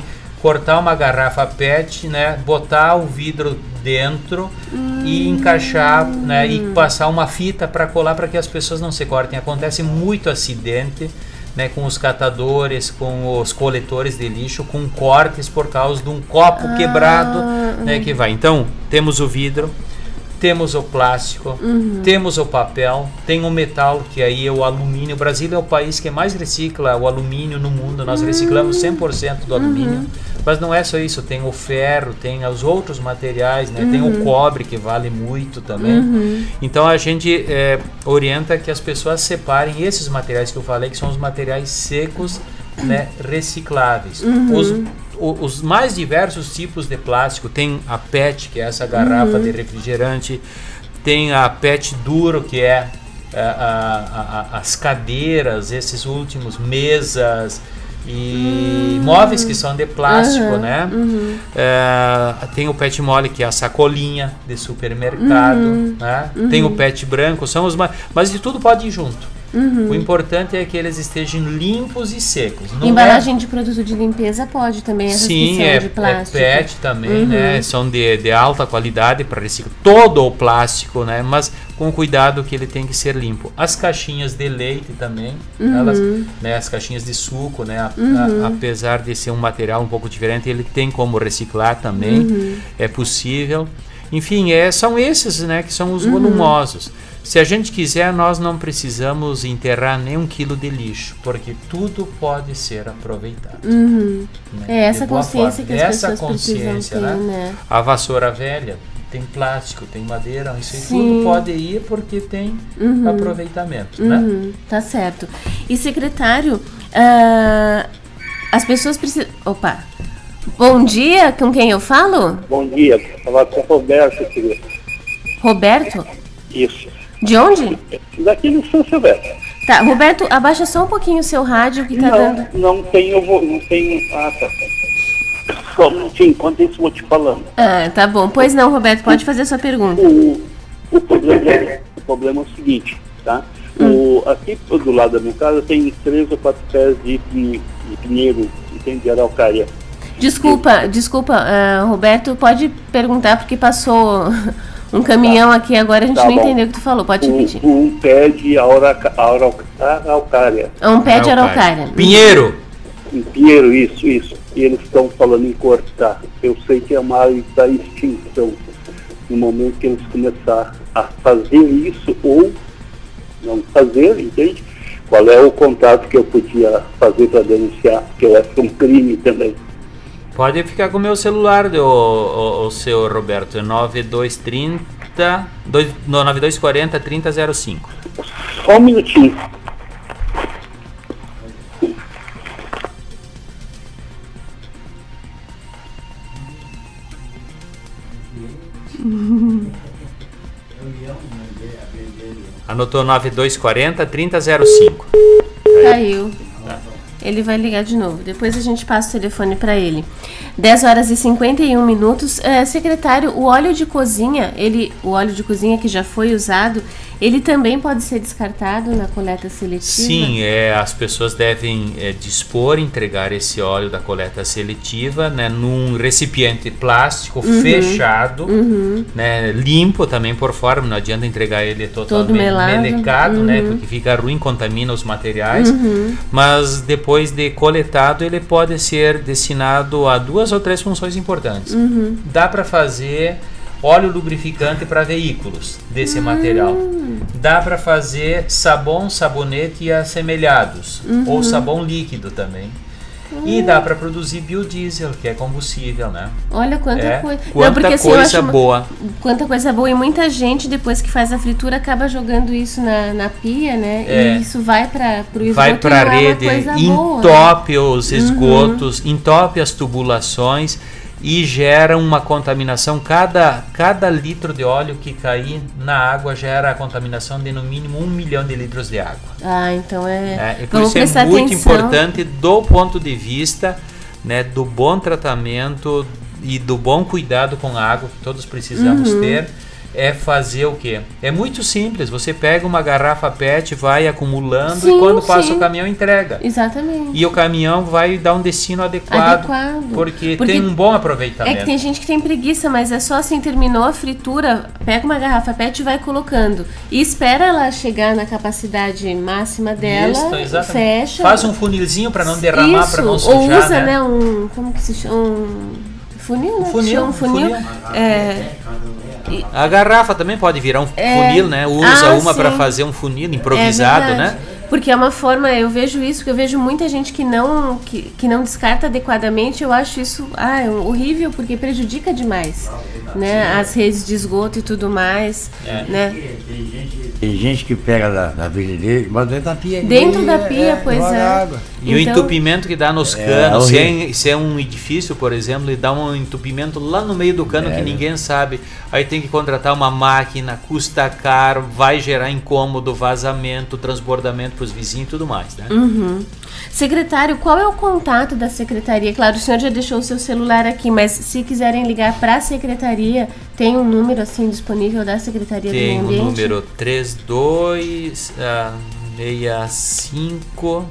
cortar uma garrafa PET, né, botar o vidro dentro e encaixar, né, e passar uma fita para colar para que as pessoas não se cortem. Acontece muito acidente, né, com os catadores, com os coletores de lixo, com cortes por causa de um copo quebrado, né, que vai. Então, temos o vidro, temos o plástico, temos o papel, tem o metal, que aí é o alumínio. O Brasil é o país que mais recicla o alumínio no mundo. Nós reciclamos 100% do alumínio. Mas não é só isso, tem o ferro, tem os outros materiais, né? Tem o cobre, que vale muito também. Então a gente orienta que as pessoas separem esses materiais que eu falei, que são os materiais secos, né, recicláveis. Os mais diversos tipos de plástico. Tem a PET, que é essa garrafa de refrigerante, tem a PET duro, que é as cadeiras, esses últimos, mesas e móveis que são de plástico, né? Tem o PET mole, que é a sacolinha de supermercado, né? Tem o PET branco, são os mais, mas de tudo pode ir junto. O importante é que eles estejam limpos e secos. Não embalagem de produto de limpeza pode também, a restrição de plástico. É PET também, né? São de alta qualidade para reciclar todo o plástico, né? Mas com cuidado, que ele tem que ser limpo. As caixinhas de leite também, elas, né? As caixinhas de suco, né? Apesar de ser um material um pouco diferente, ele tem como reciclar também, é possível. Enfim, são esses, né, que são os volumosos. Se a gente quiser, nós não precisamos enterrar nem 1 quilo de lixo, porque tudo pode ser aproveitado. Né? É essa consciência que as pessoas precisam ter, né? A vassoura velha tem plástico, tem madeira, isso aí tudo pode ir porque tem aproveitamento, né? Tá certo. E secretário, as pessoas precisam... Opa! Bom dia, com quem eu falo? Bom dia, falar com o Roberto, querido. Roberto? Isso. De onde? Daqui do São Silvestre. Tá, Roberto, abaixa só um pouquinho o seu rádio que tá dando... Não tenho... Ah, tá. Só um minutinho, enquanto isso eu vou te falando. Ah, tá bom. Pois não, Roberto, pode fazer a sua pergunta. O problema é o seguinte, tá? Aqui do lado da minha casa tem 3 ou 4 pés de pinheiro, de araucária. Desculpa, Roberto, pode perguntar porque passou um caminhão aqui agora, a gente não entendeu o que tu falou, pode repetir. Um pé de araucária. Um pé de araucária. Pinheiro! Pinheiro, isso. E eles estão falando em cortar. Eu sei que é uma área da extinção. No momento que eles começarem a fazer isso ou não fazer, entende? Qual é o contato que eu podia fazer para denunciar? Que eu acho um crime também. Pode ficar com o meu celular, o seu Roberto, é 9240 3005. Só um minutinho. Anotou 9240 3005. Caiu. Ele vai ligar de novo. Depois a gente passa o telefone para ele. 10 horas e 51 minutos. Secretário, o óleo de cozinha, o óleo de cozinha que já foi usado, ele também pode ser descartado na coleta seletiva? Sim, as pessoas devem dispor, entregar esse óleo da coleta seletiva, né, num recipiente plástico fechado, né, limpo também por fora, não adianta entregar ele totalmente melecado, né, porque fica ruim, contamina os materiais, mas depois de coletado ele pode ser destinado a 2 ou 3 funções importantes. Dá para fazer óleo lubrificante para veículos desse material. Dá para fazer sabão, sabonete e assemelhados, ou sabão líquido também. E dá para produzir biodiesel, que é combustível, né? Olha quanta coisa. Quanta coisa boa. Quanta coisa boa. E muita gente, depois que faz a fritura, acaba jogando isso na pia, né? E isso vai para o esgoto. Vai para a rede, entope os esgotos, entope as tubulações e gera uma contaminação. Cada litro de óleo que cair na água gera a contaminação de no mínimo 1 milhão de litros de água. Então e por isso é muito importante do ponto de vista, né, do bom tratamento e do bom cuidado com a água que todos precisamos ter. é fazer o quê? É muito simples, você pega uma garrafa PET, vai acumulando Sim, e quando passa sim. o caminhão entrega. Exatamente. E o caminhão vai dar um destino adequado, porque tem um bom aproveitamento. É que tem gente que tem preguiça, mas é só assim, terminou a fritura, pega uma garrafa PET e vai colocando. E espera ela chegar na capacidade máxima dela, Isso, exatamente. fecha. Faz um funilzinho para não derramar, para não Ou sujar, usa, né? como que se chama? Funil, né? Funil, Um funil. A garrafa também pode virar um funil, né? Usa uma para fazer um funil improvisado, né? Porque é uma forma, eu vejo isso, porque eu vejo muita gente que não descarta adequadamente. Eu acho isso horrível, porque prejudica demais, né? As redes de esgoto e tudo mais, né? Tem gente que pega da vida dele, mas dentro da pia. Dentro da pia, pois é. Água. E o entupimento que dá nos canos, horrível. se é um edifício, por exemplo, e dá um entupimento lá no meio do cano que ninguém sabe, aí tem que contratar uma máquina, custa caro, vai gerar incômodo, vazamento, transbordamento para os vizinhos e tudo mais, né? Uhum. Secretário, qual é o contato da secretaria? Claro, o senhor já deixou o seu celular aqui, mas se quiserem ligar para a secretaria, tem um número assim disponível da Secretaria do Meio Ambiente? Tem o número 3265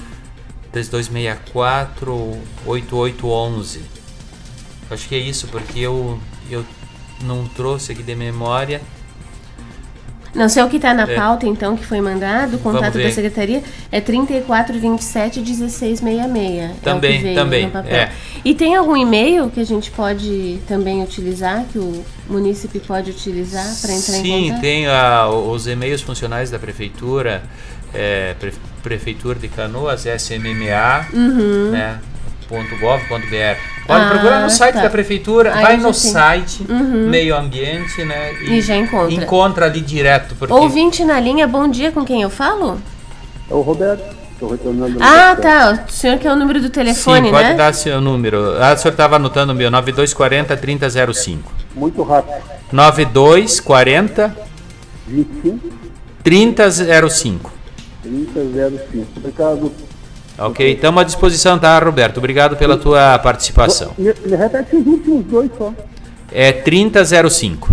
3264 8811. Acho que é isso, porque eu não trouxe aqui de memória. Não sei o que está na pauta, então, que foi mandado. O contato da secretaria é 3427 1666. Também, é o que veio também. No papel. E tem algum e-mail que a gente pode também utilizar, que o munícipe pode utilizar para entrar em contato? Sim, tem os e-mails funcionais da prefeitura, Prefeitura de Canoas, SMMA, né, .gov.br. Pode procurar no site da prefeitura, vai no site Meio Ambiente, né? E já encontra. Encontra ali direto. Porque... Ouvinte na linha, bom dia, com quem eu falo? É o Roberto. Estou retornando. Tá. O senhor quer o número do telefone, Sim, né? pode dar seu número. O senhor estava anotando o meu, 9240 3005. Muito rápido. 9240 25 3005. 3005. Obrigado. Ok, estamos à disposição, tá, Roberto? Obrigado pela tua participação. Me repete os últimos dois só. É 3005.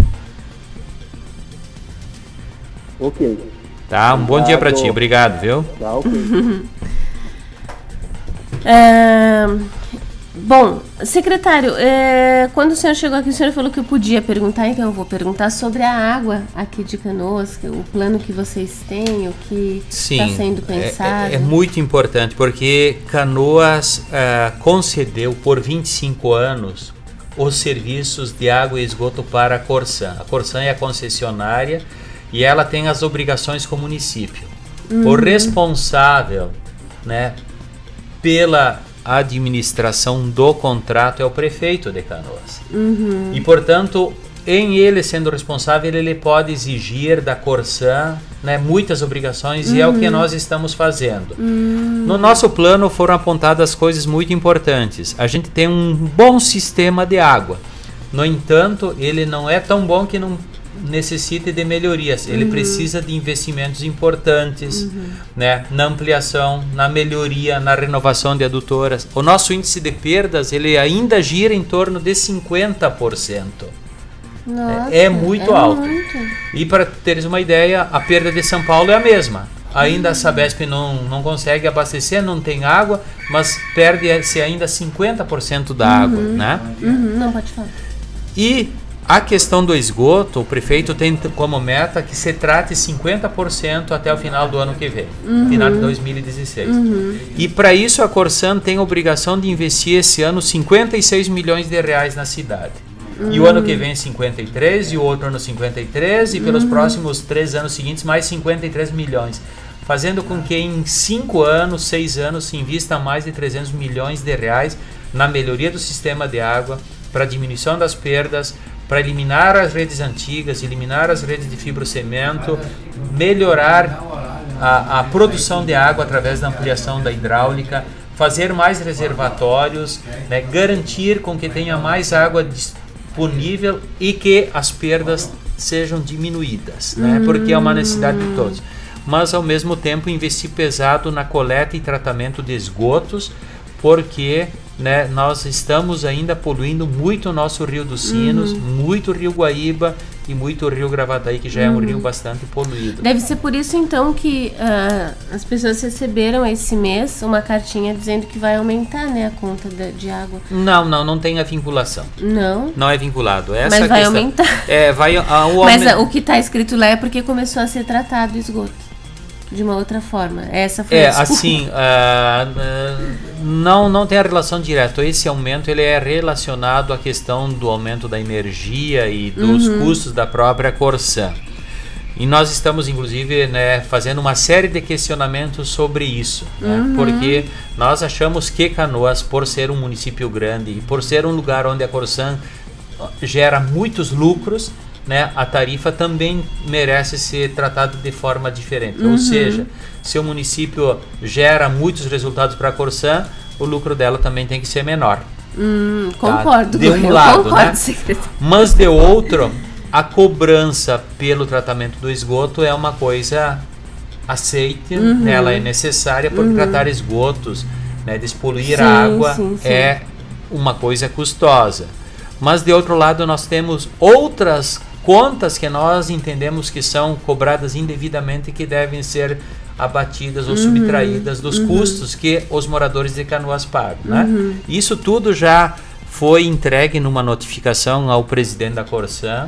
Ok. Tá, um bom dia para ti. Obrigado, viu? Tá, ok. Bom, secretário, quando o senhor chegou aqui, o senhor falou que eu podia perguntar, então eu vou perguntar sobre a água aqui de Canoas, o plano que vocês têm, o que está sendo pensado. É muito importante, porque Canoas concedeu por 25 anos os serviços de água e esgoto para a Corsan. A Corsan é a concessionária e ela tem as obrigações com o município. O responsável, né, pela administração do contrato é o prefeito de Canoas. E, portanto, em ele sendo responsável, ele pode exigir da Corsan, né, muitas obrigações e é o que nós estamos fazendo. No nosso plano foram apontadas coisas muito importantes. A gente tem um bom sistema de água. No entanto, ele não é tão bom que não necessite de melhorias. Ele precisa de investimentos importantes, né, na ampliação, na melhoria, na renovação de adutoras. O nosso índice de perdas, ele ainda gira em torno de 50%. Nossa, é muito alto. Muito. E para teres uma ideia, a perda de São Paulo é a mesma. Ainda a Sabesp não consegue abastecer, não tem água, mas perde-se ainda 50% da água, né? Não pode falar. E a questão do esgoto, o prefeito tem como meta que se trate 50% até o final do ano que vem, final de 2016. E para isso a Corsan tem a obrigação de investir esse ano 56 milhões de reais na cidade. E o ano que vem 53, e o outro ano 53, e pelos próximos 3 anos seguintes mais 53 milhões. Fazendo com que em 5 anos, 6 anos se invista mais de 300 milhões de reais na melhoria do sistema de água, para diminuição das perdas, para eliminar as redes antigas, eliminar as redes de fibrocemento, melhorar a produção de água através da ampliação da hidráulica, fazer mais reservatórios, né, garantir com que tenha mais água disponível e que as perdas sejam diminuídas, né, porque é uma necessidade de todos. Mas ao mesmo tempo investir pesado na coleta e tratamento de esgotos, porque, né, nós estamos ainda poluindo muito o nosso Rio dos Sinos, muito o Rio Guaíba e muito o rio Gravataí, que já é um rio bastante poluído. Deve ser por isso, então, que as pessoas receberam esse mês uma cartinha dizendo que vai aumentar, né, a conta de água. Não tem a vinculação. Não é vinculado. Essa mas vai questão. Aumentar. Mas o que está escrito lá é porque começou a ser tratado o esgoto de uma outra forma. Essa foi a desculpa. Assim, não tem a relação direta. Esse aumento ele é relacionado à questão do aumento da energia e dos custos da própria Corsã. E nós estamos, inclusive, né, fazendo uma série de questionamentos sobre isso, né, porque nós achamos que Canoas, por ser um município grande e por ser um lugar onde a Corsã gera muitos lucros, né, a tarifa também merece ser tratada de forma diferente. Ou seja, se o município gera muitos resultados para a Corsã, o lucro dela também tem que ser menor. Concordo. De um lado, concordo, né? secretário. Mas de outro, a cobrança pelo tratamento do esgoto é uma coisa aceite, né, ela é necessária porque tratar esgotos, né, despoluir a água é uma coisa custosa. Mas de outro lado nós temos outras contas que nós entendemos que são cobradas indevidamente e que devem ser abatidas ou subtraídas dos custos que os moradores de Canoas pagam, né? Isso tudo já foi entregue numa notificação ao presidente da Corsã.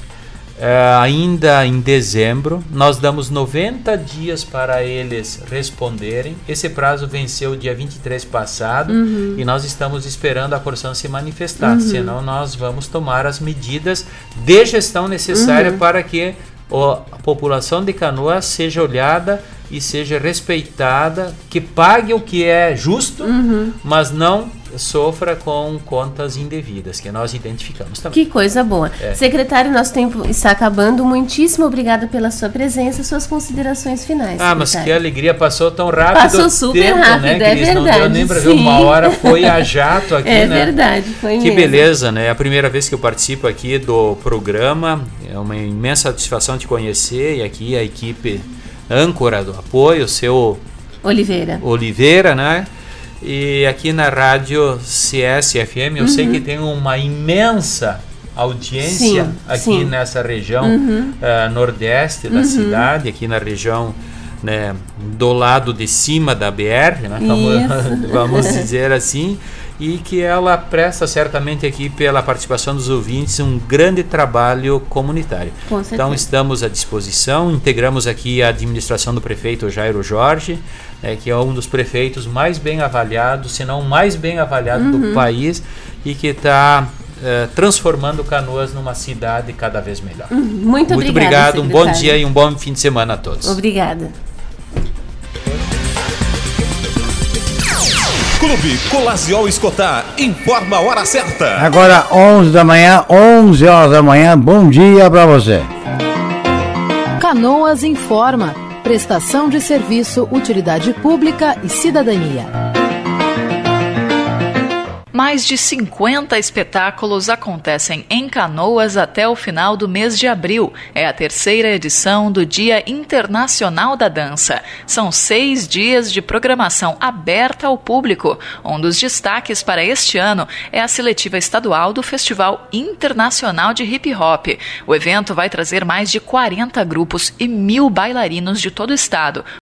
Ainda em dezembro, nós damos 90 dias para eles responderem. Esse prazo venceu dia 23 passado e nós estamos esperando a Corsã se manifestar, senão nós vamos tomar as medidas de gestão necessária para que a população de Canoas seja olhada e seja respeitada, que pague o que é justo, mas não sofra com contas indevidas, que nós identificamos também. Que coisa boa. Secretário, nosso tempo está acabando. Muitíssimo obrigada pela sua presença e suas considerações finais. Mas que alegria, passou tão rápido. Passou super rápido, né, é verdade. Não deu nem para ver, uma hora foi a jato aqui, né? É verdade, foi mesmo. Que beleza, né? É a primeira vez que eu participo aqui do programa, é uma imensa satisfação te conhecer, e aqui a equipe âncora do apoio, o seu Oliveira, né? E aqui na rádio CS-FM, eu sei que tem uma imensa audiência aqui nessa região nordeste da cidade, aqui na região, né, do lado de cima da BR, né, vamos dizer assim, e que ela presta certamente aqui, pela participação dos ouvintes, um grande trabalho comunitário. Então estamos à disposição, integramos aqui a administração do prefeito Jairo Jorge, que é um dos prefeitos mais bem avaliados, se não o mais bem avaliado do país, e que está transformando Canoas numa cidade cada vez melhor. Muito obrigado, um bom dia e um bom fim de semana a todos. Obrigada. Clube Colaziol Escotar informa a hora certa. Agora 11 horas da manhã, bom dia para você. Canoas informa, prestação de serviço, utilidade pública e cidadania. Mais de 50 espetáculos acontecem em Canoas até o final do mês de abril. É a terceira edição do Dia Internacional da Dança. São 6 dias de programação aberta ao público. Um dos destaques para este ano é a seletiva estadual do Festival Internacional de Hip Hop. O evento vai trazer mais de 40 grupos e 1.000 bailarinos de todo o estado.